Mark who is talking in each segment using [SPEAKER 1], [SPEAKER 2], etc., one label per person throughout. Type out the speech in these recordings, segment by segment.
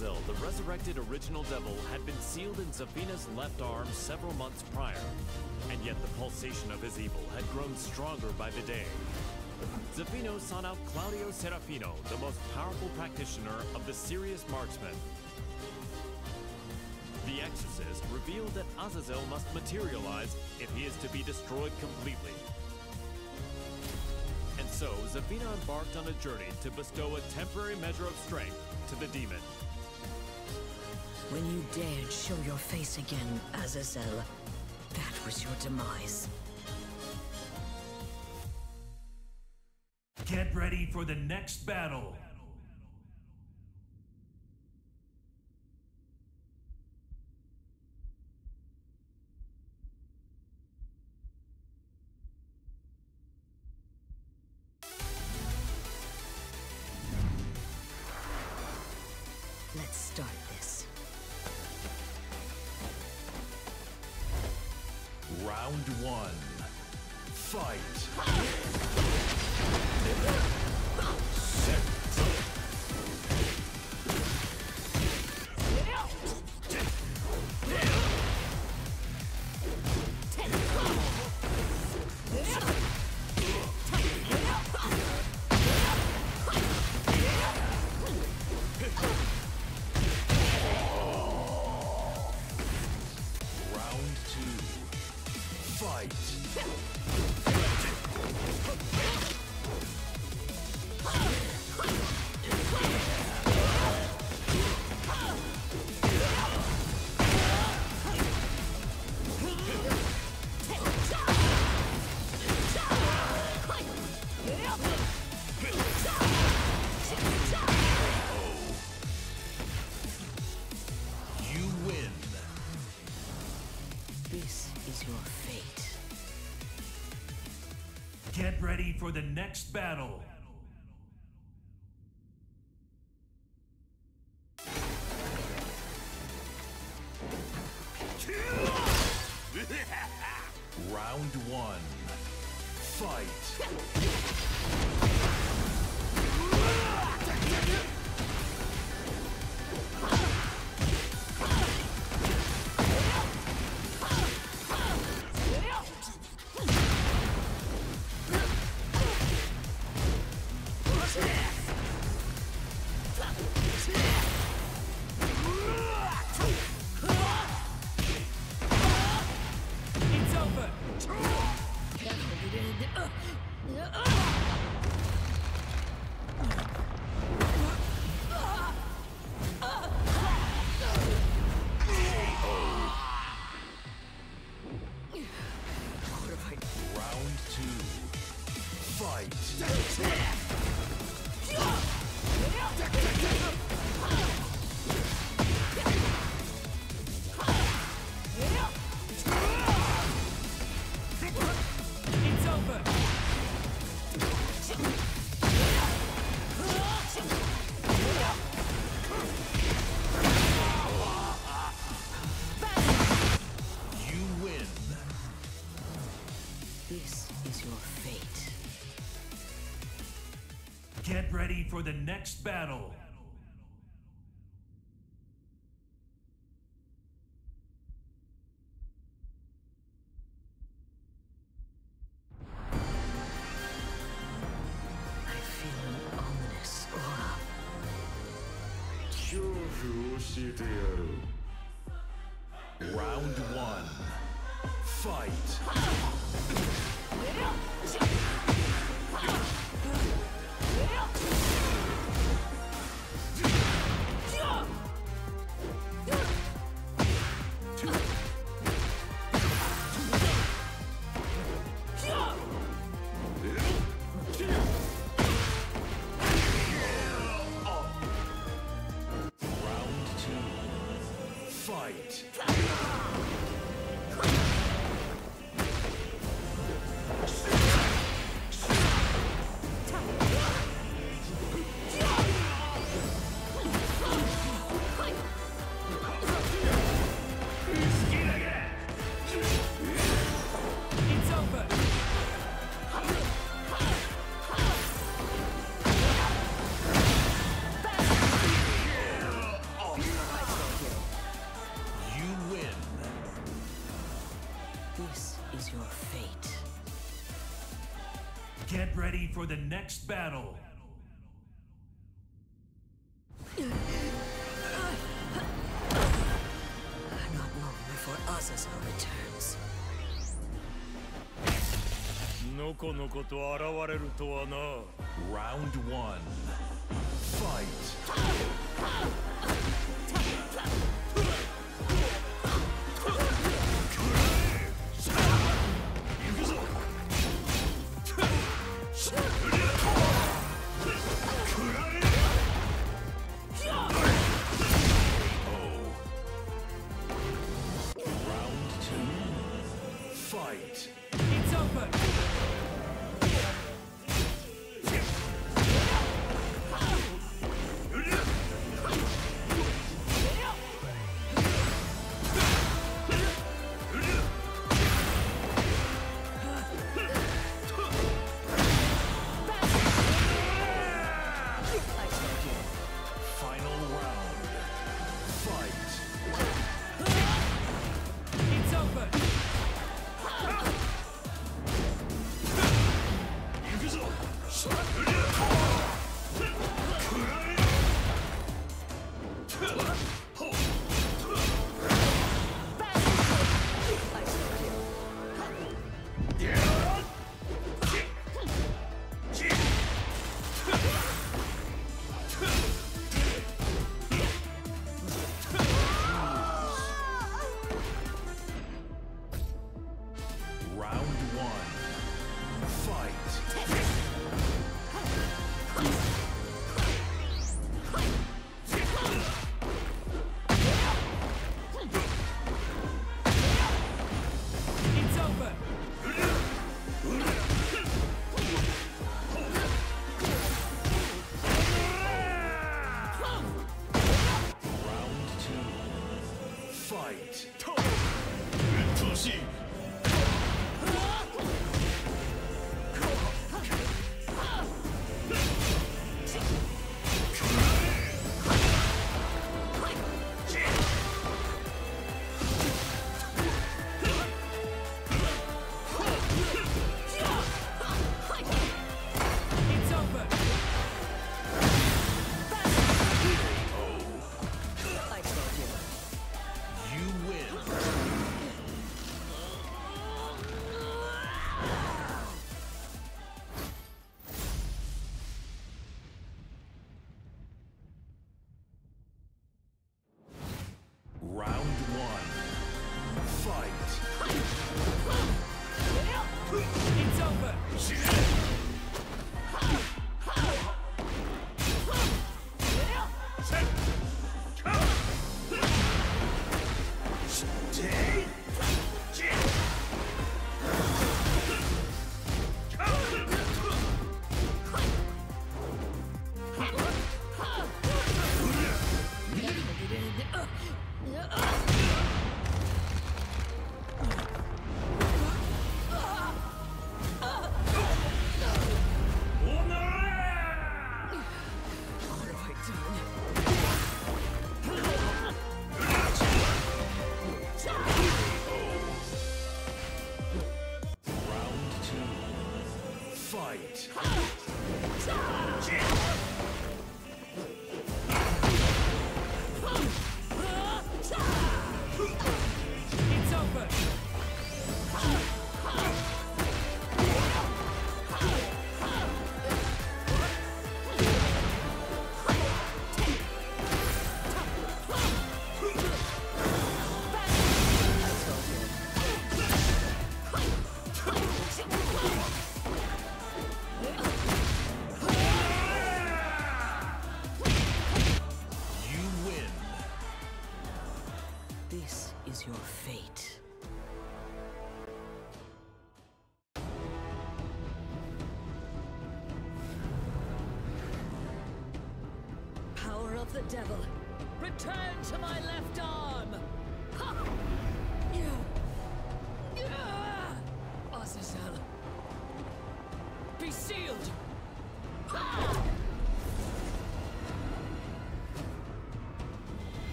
[SPEAKER 1] Azazel, the resurrected original devil, had been sealed in Zafina's left arm several months prior, and yet the pulsation of his evil had grown stronger by the day. Zafino sought out Claudio Serafino, the most powerful practitioner of the serious marksman. The exorcist revealed that Azazel must materialize if he is to be destroyed completely. And so, Zafina embarked on a journey to bestow a temporary measure of strength to the demon.
[SPEAKER 2] When you dared show your face again, Azazel, that was your demise.
[SPEAKER 3] Get ready for the next battle.
[SPEAKER 2] Let's start this.
[SPEAKER 3] Round one. Fight. Round two. Fight. You win.
[SPEAKER 2] This is your fate.
[SPEAKER 3] Get ready for the next battle. Round one. Fight.
[SPEAKER 1] It's over!
[SPEAKER 3] Round two. Fight.
[SPEAKER 1] It's over!
[SPEAKER 3] You win.
[SPEAKER 2] This is your fate.
[SPEAKER 3] Get ready for the next battle.
[SPEAKER 2] I feel an ominous aura.
[SPEAKER 4] 恐怖を教えてやろう。
[SPEAKER 3] Round one. Fight. Round two. Fight.
[SPEAKER 1] It's over!
[SPEAKER 3] for the next battle.
[SPEAKER 2] Not long before Azazel returns.
[SPEAKER 5] のこのこと現れるとはな。
[SPEAKER 3] Round 1. Fight. Fight.
[SPEAKER 6] It's over.
[SPEAKER 3] Final round. Fight.
[SPEAKER 6] It's over.
[SPEAKER 3] Round 1. Fight.
[SPEAKER 6] It's over.
[SPEAKER 3] Round 2. Fight.
[SPEAKER 6] It's over.
[SPEAKER 3] You win. Round 1. Fight.
[SPEAKER 6] It's over.
[SPEAKER 2] What have I done?
[SPEAKER 3] Round 2. Fight.
[SPEAKER 6] It's over.
[SPEAKER 3] You win.
[SPEAKER 2] This is your fate. Power of the devil, return to my left arm! Ha! Azazel, be sealed! Ha!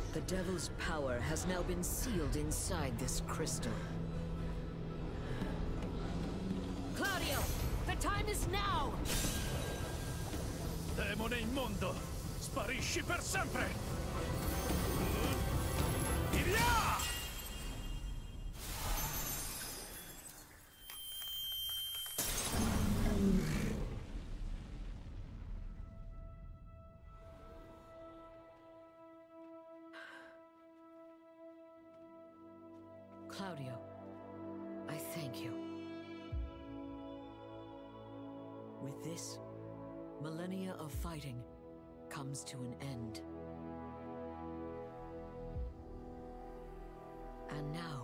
[SPEAKER 2] The devil's power has now been sealed inside this crystal. Claudio! The time is now!
[SPEAKER 5] Demone immondo! Sparisci per sempre! Via!
[SPEAKER 2] Claudio, I thank you. With this, millennia of fighting comes to an end. And now,